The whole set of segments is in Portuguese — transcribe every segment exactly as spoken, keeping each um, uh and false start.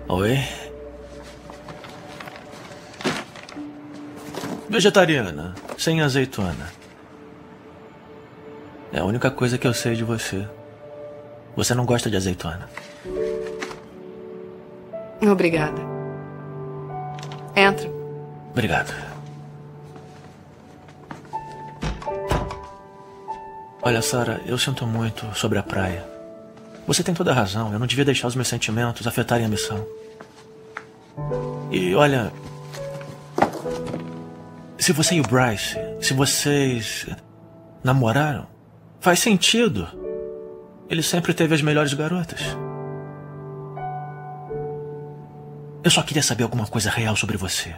Oi? Vegetariana, sem azeitona. É a única coisa que eu sei de você. Você não gosta de azeitona. Obrigada. Entra. Obrigado. Olha, Sarah, eu sinto muito sobre a praia. Você tem toda a razão. Eu não devia deixar os meus sentimentos afetarem a missão. E olha... Se você e o Bryce, se vocês namoraram, faz sentido. Ele sempre teve as melhores garotas. Eu só queria saber alguma coisa real sobre você.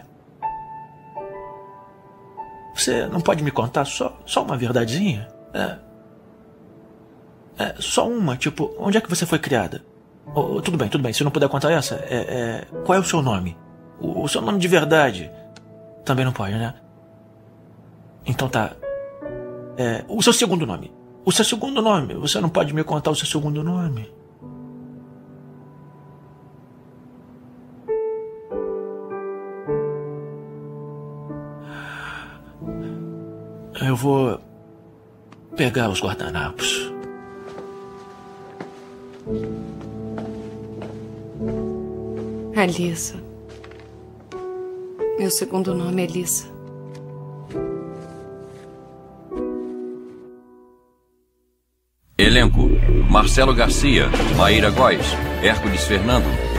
Você não pode me contar só, só uma verdadezinha? É, é, só uma, tipo, onde é que você foi criada? Oh, tudo bem, tudo bem, se não puder contar essa, é, é, qual é o seu nome? O, o seu nome de verdade? Também não pode, né? Então tá. É, o seu segundo nome. O seu segundo nome. Você não pode me contar o seu segundo nome? Eu vou pegar os guardanapos. Alissa. Meu segundo nome é Alissa. Elenco: Marcelo Garcia, Maíra Góes, Hércules Fernando,